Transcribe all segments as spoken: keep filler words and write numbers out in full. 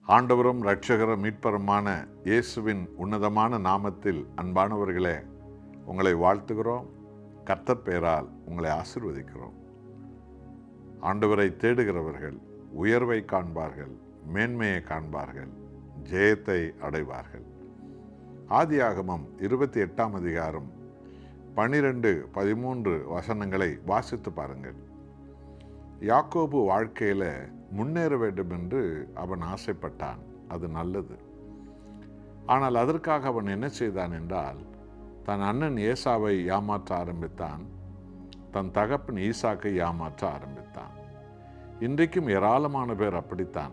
ஆண்டவரும் இரட்சகரும் மீட்பருமான இயேசுவின் உன்னதமான நாமத்தில் அன்பானவர்களே, உங்களை வாழ்த்துகிறோம். கர்த்தர் பெயரால் உங்களை ஆசீர்வதிக்கிறோம். ஆண்டவரை தேடுகிறவர்கள் உயர்வை காண்பார்கள், மேன்மையை காண்பார்கள், ஜெயத்தை அடைவார்கள். ஆதியாகமம் இருபத்தி எட்டாம் அதிகாரம் பனிரெண்டு பதிமூன்று வசனங்களை வாசித்து பாருங்கள். யாக்கோபு வாழ்க்கையில் முன்னேற வேண்டும் என்று அவன் ஆசைப்பட்டான். அது நல்லது. ஆனால் அதற்காக அவன் என்ன செய்தான் என்றால், தன் அண்ணன் ஏசாவை ஏமாற்ற ஆரம்பித்தான். தன் தகப்பன் ஈசாக்கை ஏமாற்ற ஆரம்பித்தான். இன்றைக்கும் ஏராளமான பேர் அப்படித்தான்.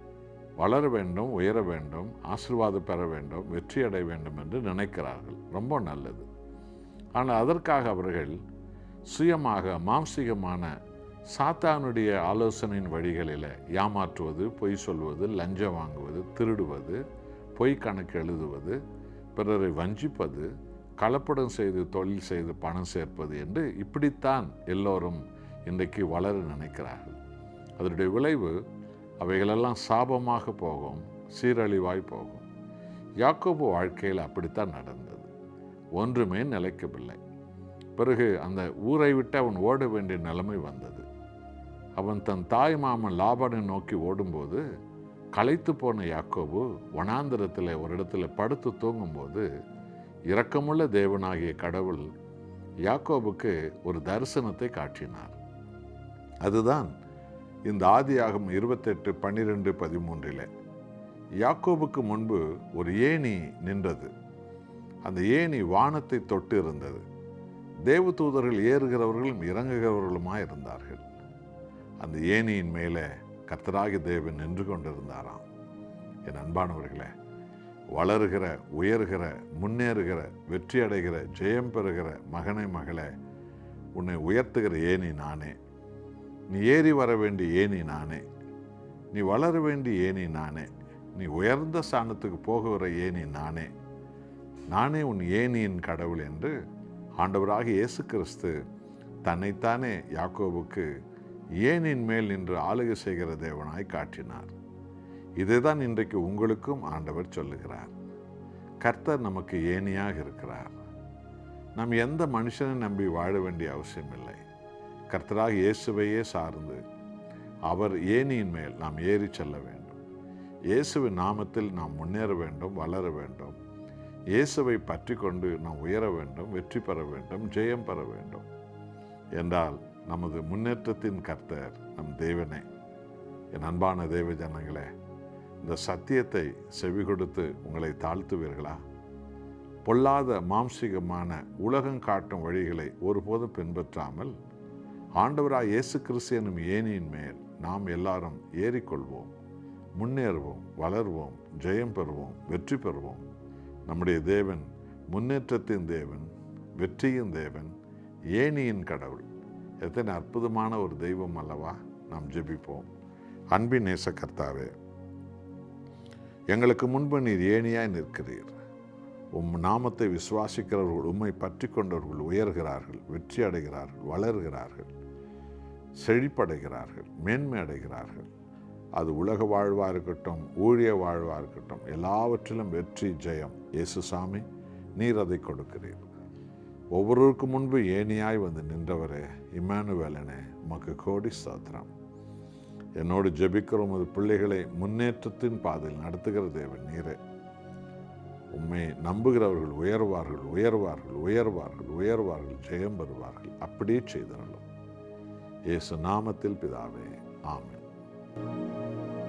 வளர வேண்டும், உயர வேண்டும், ஆசீர்வாதம் பெற வேண்டும், வெற்றி அடைய வேண்டும் என்று நினைக்கிறார்கள். ரொம்ப நல்லது. ஆனால் அதற்காக அவர்கள் சுயமாக மாம்சீகமான சாத்தானுடைய ஆலோசனையின் வழிகளில் ஏமாற்றுவது, பொய் சொல்வது, லஞ்சம் வாங்குவது, திருடுவது, பொய் கணக்கு எழுதுவது, பிறரை வஞ்சிப்பது, கலப்படம் செய்து தொழில் செய்து பணம் சேர்ப்பது என்று இப்படித்தான் எல்லோரும் இன்றைக்கு வளர நினைக்கிறார்கள். அதனுடைய விளைவு அவைகளெல்லாம் சாபமாக போகும், சீரழிவாய் போகும். யாக்கோபு வாழ்க்கையில் அப்படித்தான் நடந்தது. ஒன்றுமே நிலைக்கவில்லை. பிறகு அந்த ஊரை விட்டு அவன் ஓட வேண்டிய நிலைமை வந்தது. அவன் தன் தாய் மாமன் லாபானை நோக்கி ஓடும்போது களைத்து போன யாக்கோபு வனாந்திரத்தில் ஒரு இடத்துல படுத்து தூங்கும்போது இரக்கமுள்ள தேவனாகிய கடவுள் யாக்கோபுக்கு ஒரு தரிசனத்தை காட்டினார். அதுதான் இந்த ஆதியாகமம் இருபத்தெட்டு பன்னிரெண்டு பதிமூன்றில் யாக்கோபுக்கு முன்பு ஒரு ஏணி நின்றது. அந்த ஏணி வானத்தை தொட்டு இருந்தது. தேவதூதர்கள் ஏறுகிறவர்களும் இறங்குகிறவர்களுமாய் இருந்தார்கள். அந்த ஏணியின் மேலே கர்த்தராகிய தேவன் நின்று கொண்டிருந்தாராம். என் அன்பானவர்களே, வளருகிற, உயர்கிற, முன்னேறுகிற, வெற்றி அடைகிற, ஜெயம் பெறுகிற மகனை மகளே, உன்னை உயர்த்துகிற ஏணி நானே. நீ ஏறி வர வேண்டிய ஏணி நானே. நீ வளர வேண்டிய ஏணி நானே. நீ உயர்ந்த ஸ்தானத்துக்கு போகிற ஏணி நானே. நானே உன் ஏணியின் கடவுள் என்று ஆண்டவராக இயேசு கிறிஸ்து தன்னைத்தானே யாக்கோபுக்கு ஏனின் மேல் நின்று ஆளுகை செய்கிற தேவனாய் காட்டினார். இதைதான் இன்றைக்கு உங்களுக்கும் ஆண்டவர் சொல்லுகிறார். கர்த்தர் நமக்கு ஏணியாக இருக்கிறார். நாம் எந்த மனுஷனை நம்பி வாழ வேண்டிய அவசியம் இல்லை. கர்த்தராக இயேசுவையே சார்ந்து அவர் ஏணியின் மேல் நாம் ஏறி செல்ல வேண்டும். இயேசுவின் நாமத்தில் நாம் முன்னேற வேண்டும், வளர வேண்டும். இயேசுவை பற்றி கொண்டு நாம் உயர வேண்டும், வெற்றி பெற வேண்டும், ஜெயம் பெற வேண்டும். என்றால் நமது முன்னேற்றத்தின் கர்த்தர் நம் தேவனே. என் அன்பான தேவ ஜனங்களே, இந்த சத்தியத்தை செவி கொடுத்து உங்களை தாழ்த்துவீர்களா? பொல்லாத மாம்சீகமான உலகம் காட்டும் வழிகளை ஒருபோதும் பின்பற்றாமல் ஆண்டவராய் இயேசு கிறிஸ்து எனும் ஏணியின் மேல் நாம் எல்லாரும் ஏறிக்கொள்வோம், முன்னேறுவோம், வளர்வோம், ஜெயம் பெறுவோம், வெற்றி பெறுவோம். நம்முடைய தேவன் முன்னேற்றத்தின் தேவன், வெற்றியின் தேவன், ஏணியின் கடவுள். எத்தனை அற்புதமான ஒரு தெய்வம் அல்லவா? நாம் ஜெபிப்போம். அன்பின் நேச கர்த்தாவே, எங்களுக்கு முன்பு நீர் ஏணியாய் நிற்கிறீர். உம் நாமத்தை விசுவாசிக்கிறவர்கள், உம்மை பற்றி கொண்டவர்கள் உயர்கிறார்கள், வெற்றி அடைகிறார்கள், வளர்கிறார்கள், செழிப்படைகிறார்கள், மேன்மை அடைகிறார்கள். அது உலக வாழ்வாக இருக்கட்டும், ஊழிய வாழ்வாக இருக்கட்டும், எல்லாவற்றிலும் வெற்றி, ஜெயம் இயேசு சாமி நீர் அதை கொடுக்கிறீர். ஒவ்வொருவருக்கு முன்பு ஏணியாய் வந்து நின்றவரே, இம்மானுவேலனே, உமக்கு கோடி ஸ்தோத்திரம். என்னோடு ஜெபிக்கிற உமது பிள்ளைகளை முன்னேற்றத்தின் பாதையில் நடத்துகிற தேவன் நீரே. உம்மை நம்புகிறவர்கள் உயர்வார்கள், உயர்வார்கள், உயர்வார்கள், உயர்வார்கள், ஜெயம் பெறுவார்கள். அப்படியே செய்தரலும். இயேசு நாமத்தில் பிதாவே, ஆமென்.